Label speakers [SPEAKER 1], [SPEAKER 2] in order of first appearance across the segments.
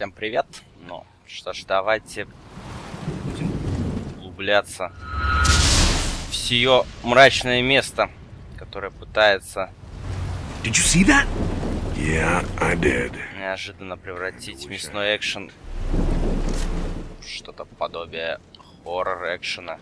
[SPEAKER 1] Всем привет. Ну, что ж, давайте будем углубляться в сие мрачное место, которое пытается
[SPEAKER 2] Did you see that? Yeah, I did.
[SPEAKER 1] неожиданно превратить мясной экшен в что-то подобие хоррор-экшена.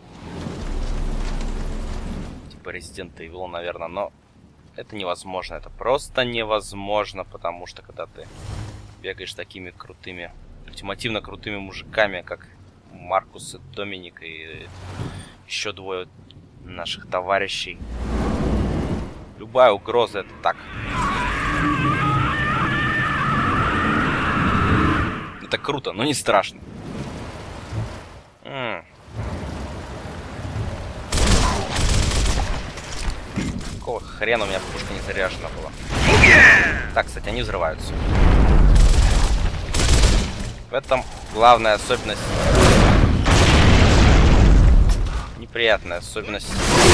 [SPEAKER 1] Типа Resident Evil, наверное, но это невозможно. Это просто невозможно, потому что когда ты бегаешь такими крутыми, ультимативно крутыми мужиками, как Маркус и Доминик и еще двое наших товарищей, любая угроза — это так. Это круто, но не страшно. Какого хрена у меня пушка не заряжена была? Так, кстати, они взрываются. В этом главная особенность. Неприятная особенность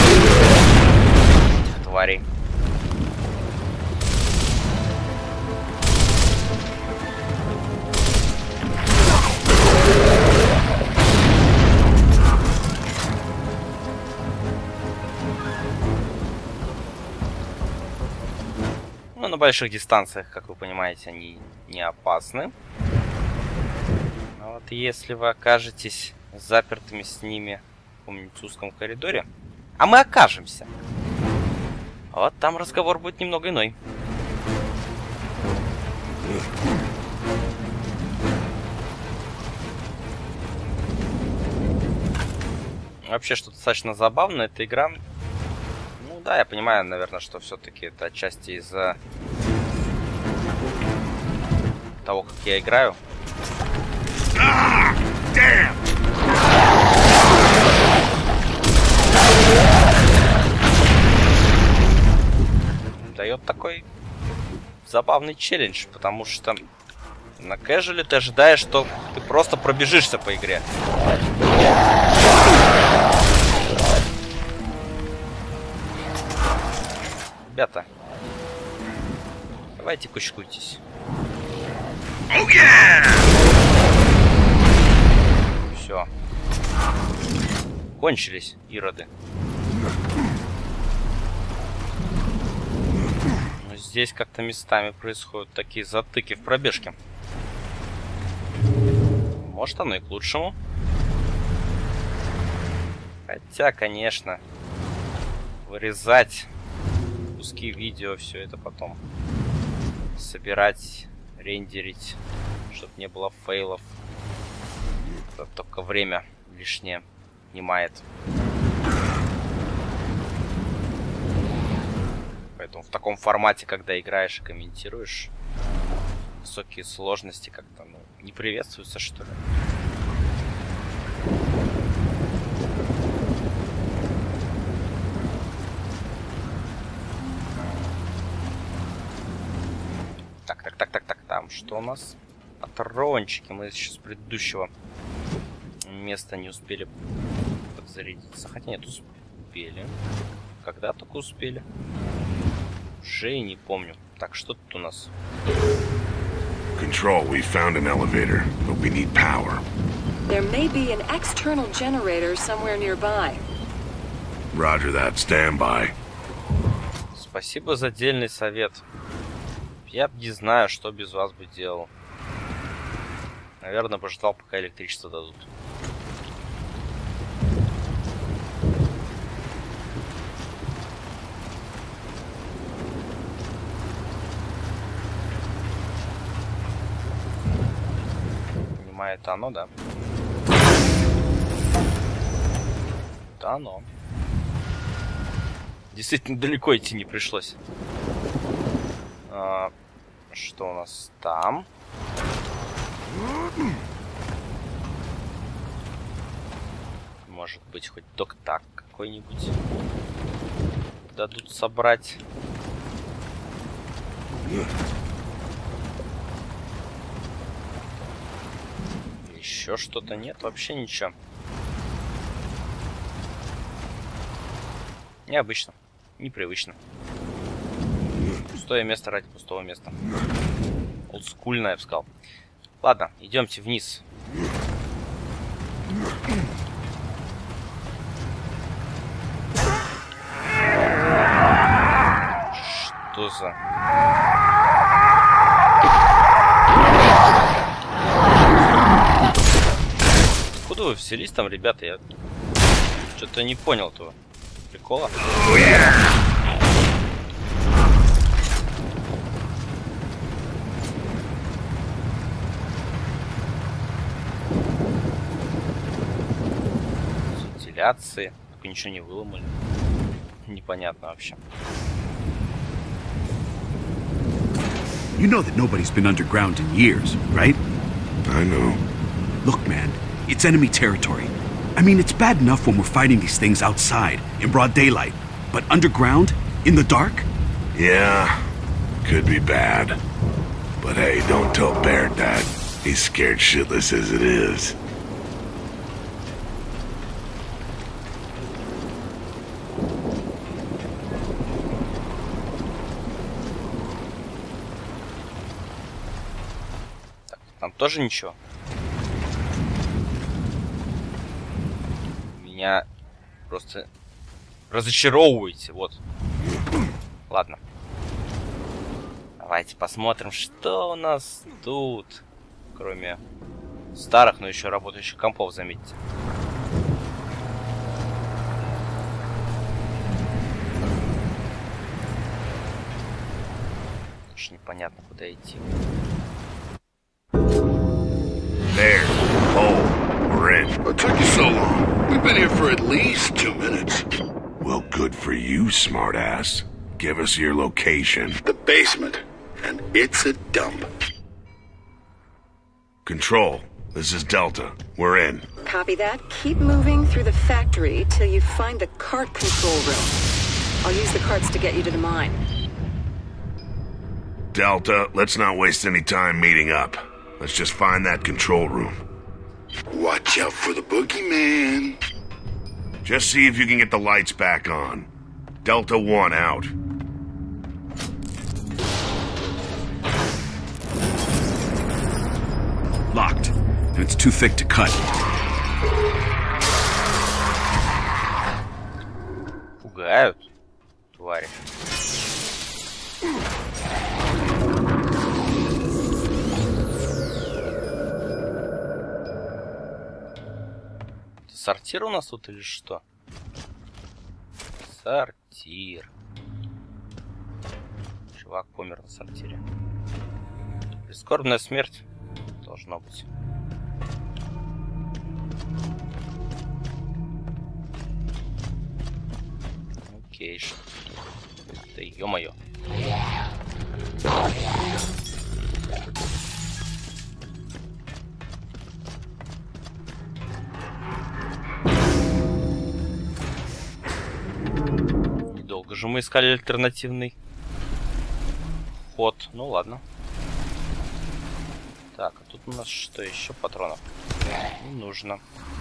[SPEAKER 1] этих тварей. Ну, на больших дистанциях, как вы понимаете, они не опасны. Но вот если вы окажетесь запертыми с ними в каком-нибудь узком коридоре, а мы окажемся, вот там разговор будет немного иной. Вообще, что достаточно забавно, эта игра... Ну да, я понимаю, наверное, что все-таки это отчасти из-за того, как я играю. Дает такой забавный челлендж, потому что на кэжуале ты ожидаешь, что ты просто пробежишься по игре. Ребята, давайте кучкуйтесь. Все. Кончились ироды. Но здесь как-то местами происходят такие затыки в пробежке. Может, оно и к лучшему. Хотя, конечно, вырезать куски видео, все это потом собирать, рендерить, чтобы не было фейлов. Это только время лишнее снимает. Поэтому в таком формате, когда играешь и комментируешь, высокие сложности как-то не приветствуются, что ли. Так, там что у нас? Патрончики. Мы еще с предыдущего места не успели подзарядиться. Хотя нет, успели. Когда только успели? Уже и не помню. Так, что тут у нас?
[SPEAKER 2] Control, we found an elevator, but we need power.
[SPEAKER 3] There may be an external generator somewhere nearby.
[SPEAKER 2] Roger that, stand by.
[SPEAKER 1] Спасибо за дельный совет. Я не знаю, что без вас бы делал. Наверное, пождал, пока электричество дадут. Понимаю, это оно, да? Это оно. Действительно, далеко идти не пришлось. Что у нас там? Может быть, хоть док-так какой-нибудь дадут собрать. Еще что-то нет? Вообще ничего. Необычно. Непривычно. Пустое место ради пустого места. Олдскульное, я бы сказал. Ладно, идемте вниз. Что за... Откуда вы взялись там, ребята? Я что-то не понял этого прикола. Вентиляции. Только ничего не выломали. Непонятно вообще.
[SPEAKER 2] You know that nobody's been underground in years, right?
[SPEAKER 4] I know.
[SPEAKER 2] Look, man, it's enemy territory. I mean, it's bad enough when we're fighting these things outside, in broad daylight. But underground? In the dark?
[SPEAKER 4] Yeah, could be bad. But hey, don't tell Baird that. He's scared shitless as it is.
[SPEAKER 1] Там тоже ничего. Меня просто разочаровываете, вот. Ладно. Давайте посмотрим, что у нас тут. Кроме старых, но еще работающих компов, заметьте. Уж непонятно, куда идти.
[SPEAKER 4] There. Oh, we're in.
[SPEAKER 5] What took you so long? We've been here for at least 2 minutes.
[SPEAKER 4] Well, good for you, smartass. Give us your location.
[SPEAKER 5] The basement. And it's a dump.
[SPEAKER 4] Control, this is Delta. We're in.
[SPEAKER 3] Copy that. Keep moving through the factory till you find the cart control room. I'll use the carts to get you to the mine.
[SPEAKER 4] Delta, let's not waste any time meeting up. Let's just find that control room.
[SPEAKER 5] Watch out for the boogeyman.
[SPEAKER 4] Just see if you can get the lights back on. Delta 1 out.
[SPEAKER 2] Locked. And it's too thick to cut.
[SPEAKER 1] Пугают, твари. Сортир у нас тут или что? Сортир. Чувак помер на сортире. Прискорбная смерть. Должно быть. Окей. Да ё-моё. Недолго же мы искали альтернативный ход. Ну ладно. Так, а тут у нас что еще? Патронов не нужно.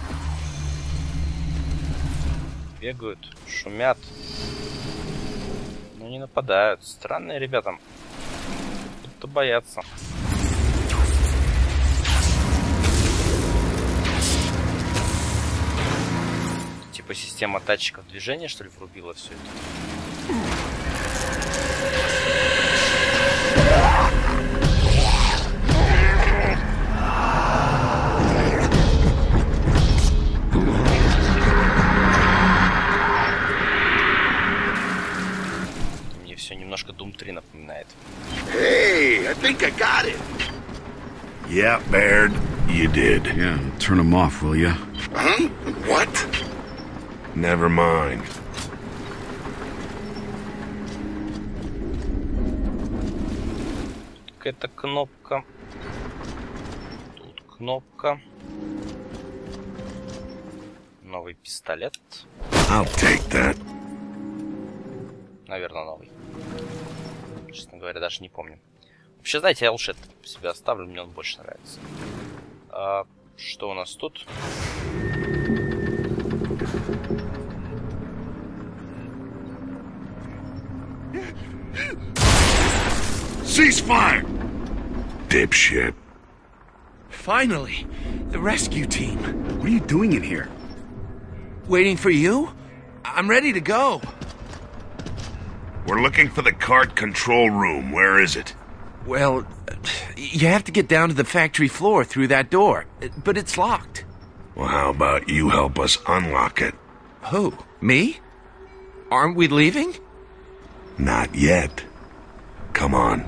[SPEAKER 1] Бегают, шумят, но не нападают. Странные ребята. Будто боятся. Типа система датчиков движения, что ли, врубила все это? Все немножко Doom 3 напоминает.
[SPEAKER 5] Hey, I think I got it.
[SPEAKER 4] Yeah, Baird, you did.
[SPEAKER 2] Yeah, turn them off, will ya?
[SPEAKER 5] Huh? What?
[SPEAKER 4] Never mind.
[SPEAKER 1] Какая-то кнопка. Тут кнопка. Новый пистолет.
[SPEAKER 4] I'll take that.
[SPEAKER 1] Наверное, новый. Честно говоря, даже не помню. Вообще, знаете, я лучше это себе оставлю, мне он больше нравится. А, что у нас тут?
[SPEAKER 4] Ceasefire! Dipshit.
[SPEAKER 6] Finally, the rescue team.
[SPEAKER 2] What are you doing in here?
[SPEAKER 6] Waiting for you? I'm ready to go.
[SPEAKER 4] We're looking for the cart control room. Where is it?
[SPEAKER 6] Well, you have to get down to the factory floor through that door, but it's locked.
[SPEAKER 4] Well, how about you help us unlock it?
[SPEAKER 6] Who? Me? Aren't we leaving?
[SPEAKER 4] Not yet. Come on.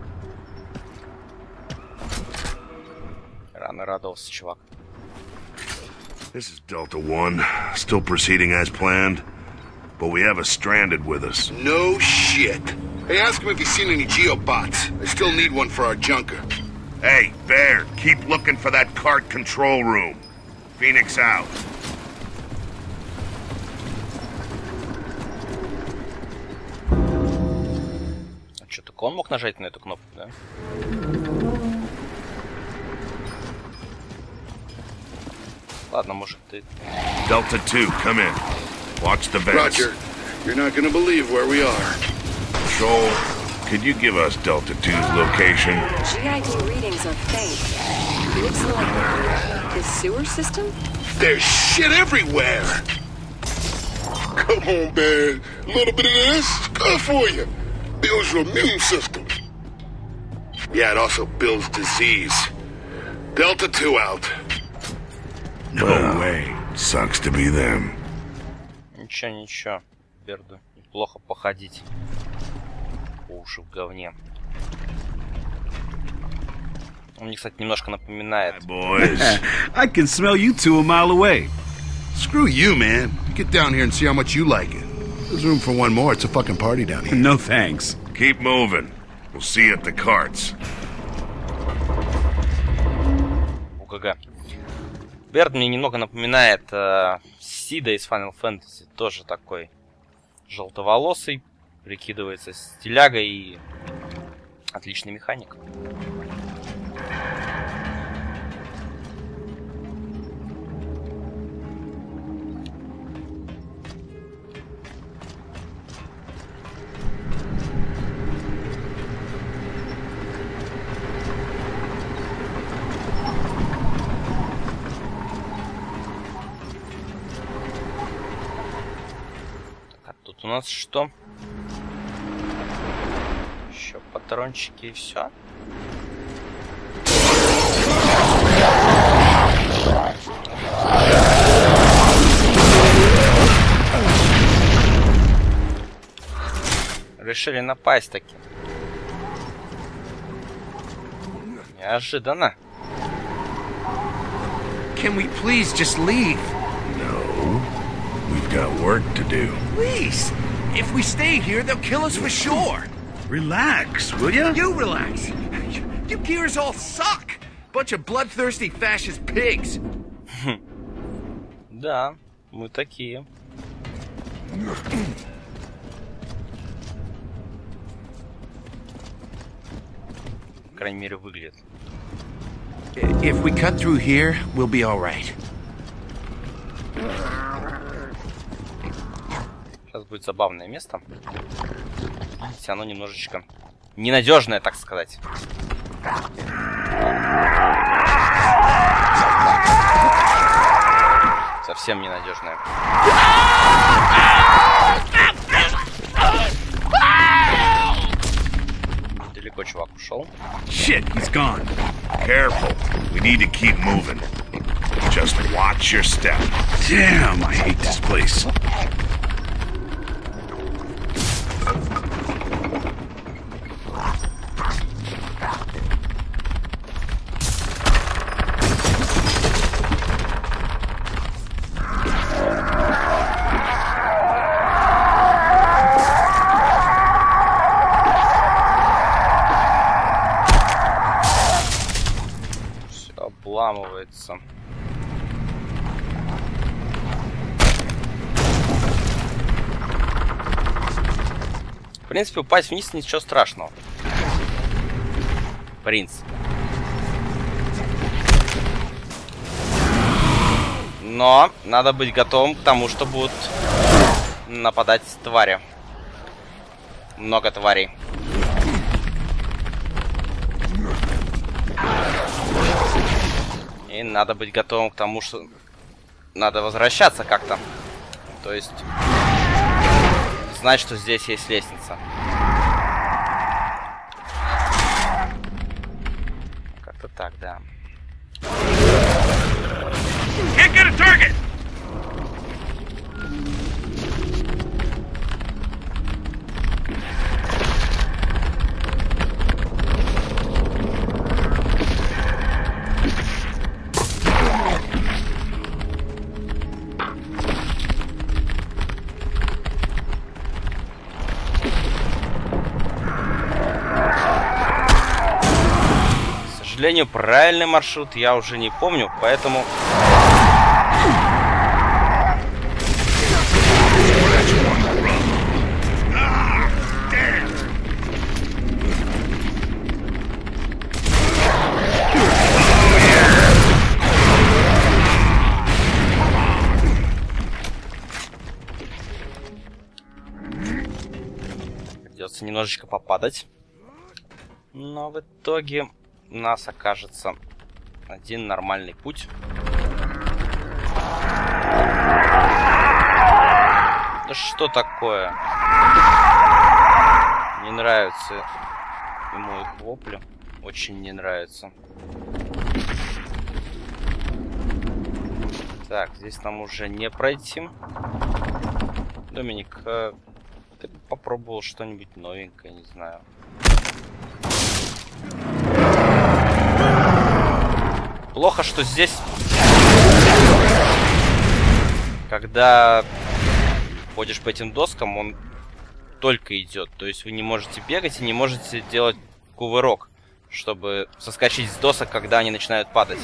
[SPEAKER 1] Рано радовался, чувак.
[SPEAKER 4] This is Delta One, still proceeding as planned, but we have a stranded with us.
[SPEAKER 5] No shit. Hey, ask him if he's seen any geobots. I still need one for our junker.
[SPEAKER 4] Hey, Baird, keep looking for that cart control room. Phoenix out.
[SPEAKER 1] А что, только он мог нажать на эту кнопку, да? Ладно, может ты...
[SPEAKER 4] Delta 2, come in. Watch the vents.
[SPEAKER 5] Roger. You're not gonna believe where we are.
[SPEAKER 4] Control, could you give us Delta 2's location?
[SPEAKER 3] GID readings are faint. Looks like the sewer system?
[SPEAKER 5] There's shit everywhere. Come on, man. A little bit of this is good for you. Builds your immune system. Yeah, it also builds disease. Delta 2 out.
[SPEAKER 4] No way. Sucks to be them.
[SPEAKER 1] Ничего, ничего. Берду неплохо походить. По уши в говне. Он мне, кстати, немножко напоминает.
[SPEAKER 4] Boys.
[SPEAKER 2] I can smell you two a mile away.
[SPEAKER 5] Screw you, man. Get down here and see how much you like it. There's room for one more. It's a fucking party down here.
[SPEAKER 2] No thanks.
[SPEAKER 4] Keep moving. We'll see you at the carts.
[SPEAKER 1] УГГ. Берд мне немного напоминает Сида из Final Fantasy. Тоже такой желтоволосый, прикидывается стилягой и отличный механик. Тут у нас что? Еще патрончики и все. Решили напасть таки. Неожиданно.
[SPEAKER 6] Can we please just leave?
[SPEAKER 4] No. We've got work to do.
[SPEAKER 6] Please! If we stay here, they'll kill us for sure!
[SPEAKER 2] Relax, will ya?
[SPEAKER 6] You relax! You gears all suck! Bunch of bloodthirsty fascist pigs!
[SPEAKER 1] Да, мы такие. По крайней мере, выглядит.
[SPEAKER 6] If we cut through here, we'll be all right.
[SPEAKER 1] Сейчас будет забавное место. Хотя оно немножечко ненадежное, так сказать. Совсем ненадежное. Далеко чувак ушел.
[SPEAKER 2] Shit, he's gone.
[SPEAKER 4] Careful. We need to keep moving. Just watch your step.
[SPEAKER 2] Damn, I hate this place.
[SPEAKER 1] Обламывается. В принципе, упасть вниз ничего страшного. В принципе. Но надо быть готовым к тому, что будут нападать твари. Много тварей. И надо быть готовым к тому, что надо возвращаться как-то. То есть знать, что здесь есть лестница. Как-то так, да.
[SPEAKER 2] Can't get a target!
[SPEAKER 1] К сожалению, правильный маршрут я уже не помню, поэтому... Придется немножечко попадать. Но в итоге у нас окажется один нормальный путь. Да что такое? Не нравится ему их вопли. Очень не нравится. Так, здесь нам уже не пройти. Доминик, ты попробовал что-нибудь новенькое, не знаю. Плохо, что здесь, когда ходишь по этим доскам, он только идет. То есть вы не можете бегать и не можете делать кувырок, чтобы соскочить с досок, когда они начинают падать.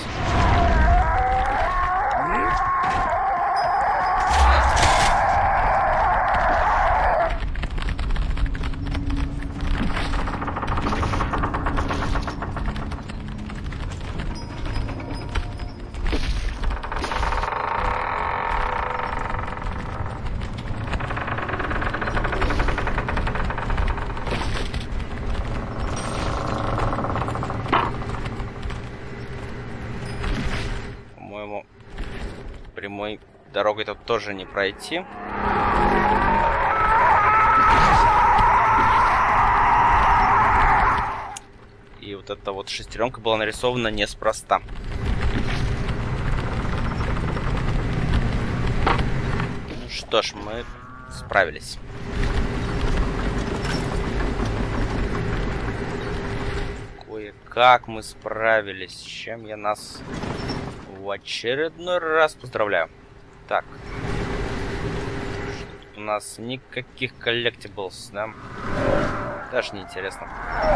[SPEAKER 1] Прямой дорогой тут тоже не пройти. И вот эта вот шестеренка была нарисована неспроста. Ну что ж, мы справились. Кое-как мы справились, с чем я нас... в очередной раз поздравляю. Так. У нас никаких коллектиблс, да? Даже не интересно.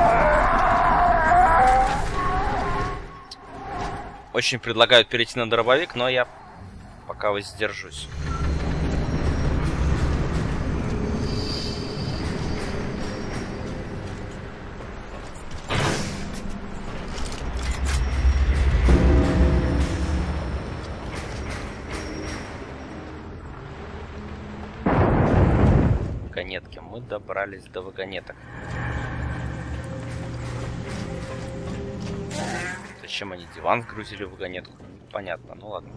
[SPEAKER 1] Очень предлагают перейти на дробовик, но я пока воздержусь. Вагонетки. Мы добрались до вагонеток. Зачем они диван сгрузили в вагонетку? Понятно, ну ладно.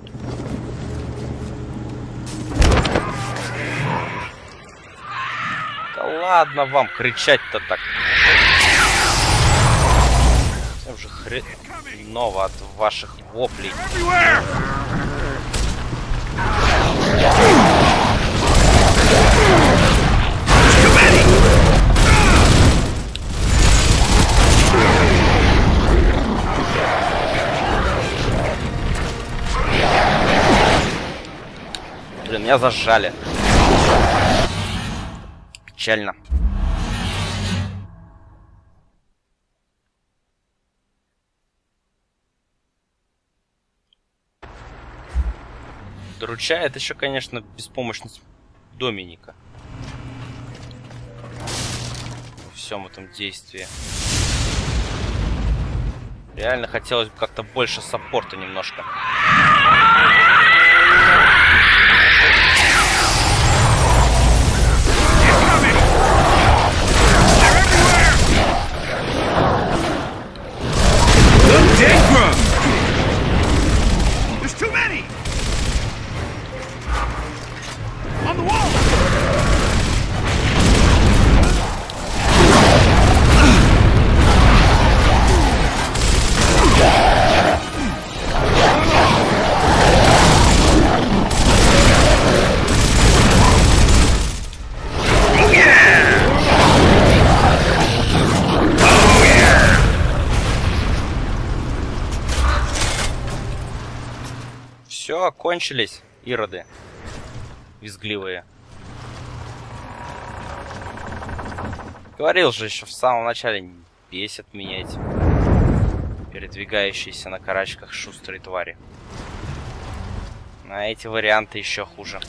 [SPEAKER 1] Да ладно вам кричать-то так. Совсем же хреново от ваших воплей. Блин, меня зажали. Печально. Доручает еще, конечно, беспомощность Доминика во всем этом действии. Реально хотелось бы как-то больше саппорта немножко. Все, кончились, ироды. Визгливые. Говорил же еще в самом начале, бесят меня эти передвигающиеся на карачках шустрые твари. А эти варианты еще хуже.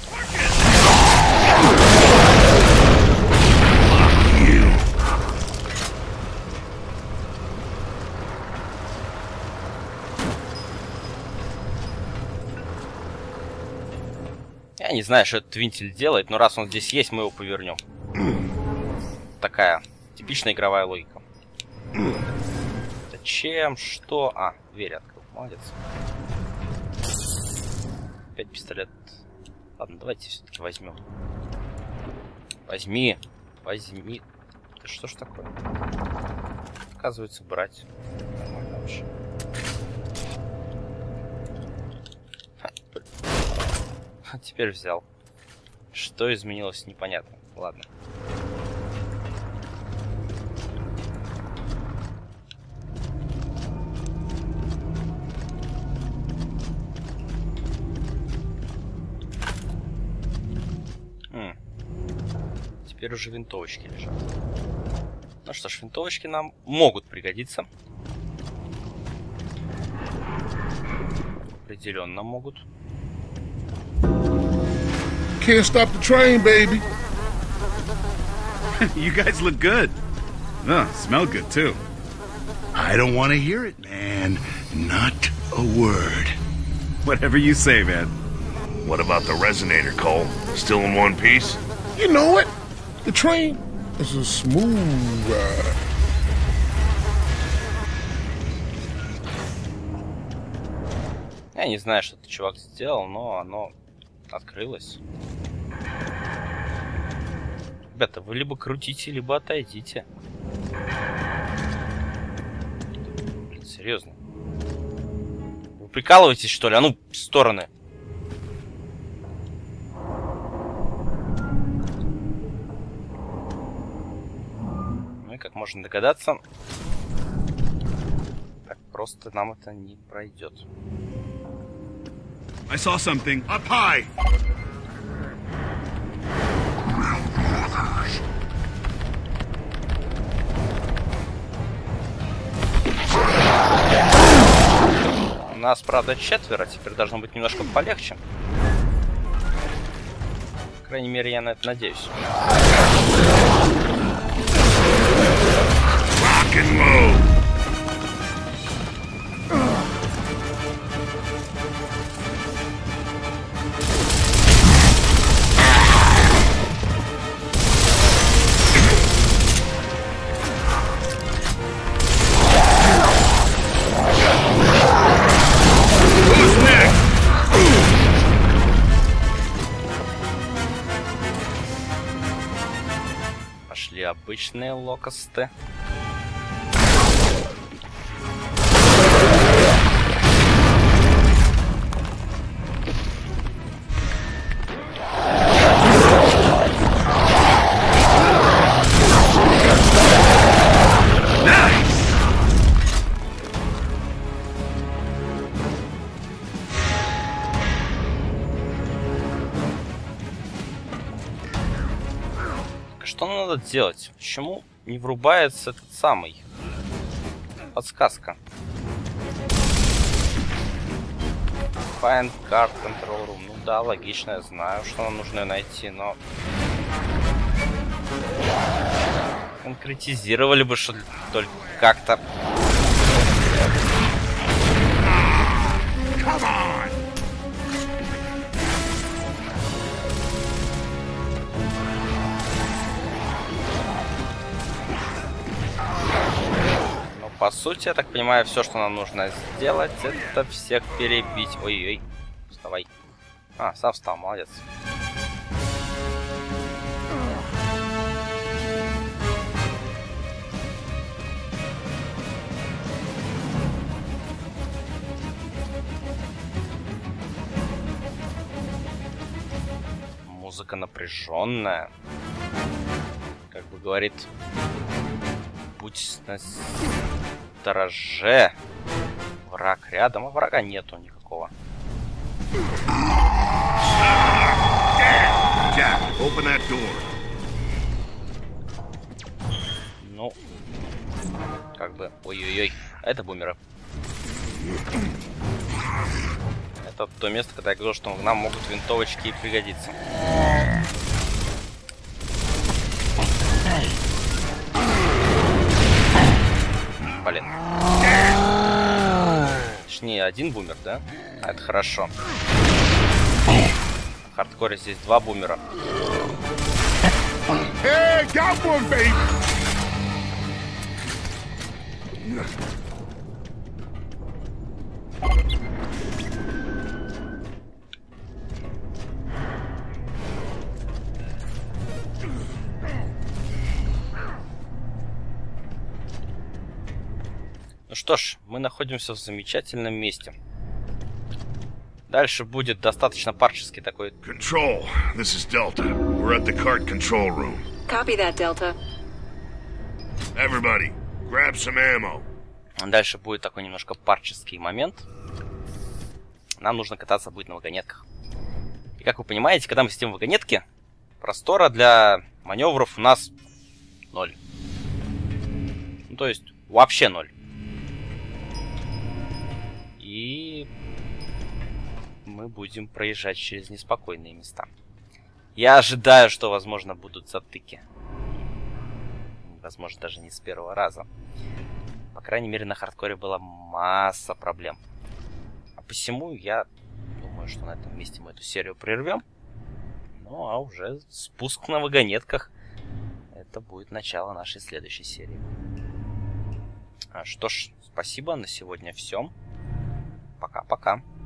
[SPEAKER 1] Я не знаю, что этот винтель делает, но раз он здесь есть, мы его повернем. Такая типичная игровая логика. Зачем? Что? А, дверь открыл. Молодец. Опять пистолет. Ладно, давайте все-таки возьмем. Возьми. Возьми. Да что ж такое? Оказывается, брать. Нормально вообще. Теперь взял. Что изменилось, непонятно. Ладно. Теперь уже винтовочки лежат. Ну что ж, винтовочки нам могут пригодиться. Определенно могут.
[SPEAKER 5] Can't stop the train, baby.
[SPEAKER 2] You guys look good. Oh, smell good too.
[SPEAKER 4] I don't want to hear it, man. Not a word.
[SPEAKER 2] Whatever you say, man.
[SPEAKER 4] What about the resonator, Cole? Still in one piece?
[SPEAKER 5] You know what? The train is a smooth ride.
[SPEAKER 1] Я не знаю, что этот чувак сделал, но оно открылось. Ребята, вы либо крутите, либо отойдите. Блин, серьезно. Вы прикалываетесь, что ли? А ну, в стороны. Ну и как можно догадаться, так просто нам это не пройдет.
[SPEAKER 2] I saw something up high.
[SPEAKER 1] У нас, правда, 4, теперь должно быть немножко полегче. По крайней мере, я на это надеюсь.
[SPEAKER 4] Rock and roll.
[SPEAKER 1] Пошли обычные локосты. Что надо делать? Почему не врубается этот самый? Подсказка. Find card control room. Ну да, логично, я знаю, что нам нужно найти, но... Конкретизировали бы, что только как-то... По сути, я так понимаю, все, что нам нужно сделать, это всех перебить. Ой-ой, вставай. А, сам встал, молодец. Музыка напряженная. Как бы говорит... Будь на стороже. Враг рядом, а врага нету никакого.
[SPEAKER 4] Jack, open that door.
[SPEAKER 1] Ну, как бы... Ой-ой-ой, это бумеры. Это то место, когда я говорил, что нам могут винтовочки и пригодиться. Блин. Точнее, один бумер, да? Это хорошо. В хардкоре здесь 2 бумера.
[SPEAKER 5] Hey, got one, baby!
[SPEAKER 1] Ну что ж, мы находимся в замечательном месте. Дальше будет достаточно парческий такой.
[SPEAKER 4] Control, this is Delta. We're at the cart control room.
[SPEAKER 3] Copy that, Delta.
[SPEAKER 4] Everybody, grab some ammo.
[SPEAKER 1] Дальше будет такой немножко парческий момент. Нам нужно кататься будет на вагонетках. И как вы понимаете, когда мы сидим в вагонетке, простора для маневров у нас 0. Ну, то есть вообще 0. И мы будем проезжать через неспокойные места. Я ожидаю, что, возможно, будут затыки. Возможно, даже не с первого раза. По крайней мере, на хардкоре была масса проблем. А посему я думаю, что на этом месте мы эту серию прервем. Ну, а уже спуск на вагонетках. Это будет начало нашей следующей серии. Что ж, спасибо, на сегодня все. Пока-пока.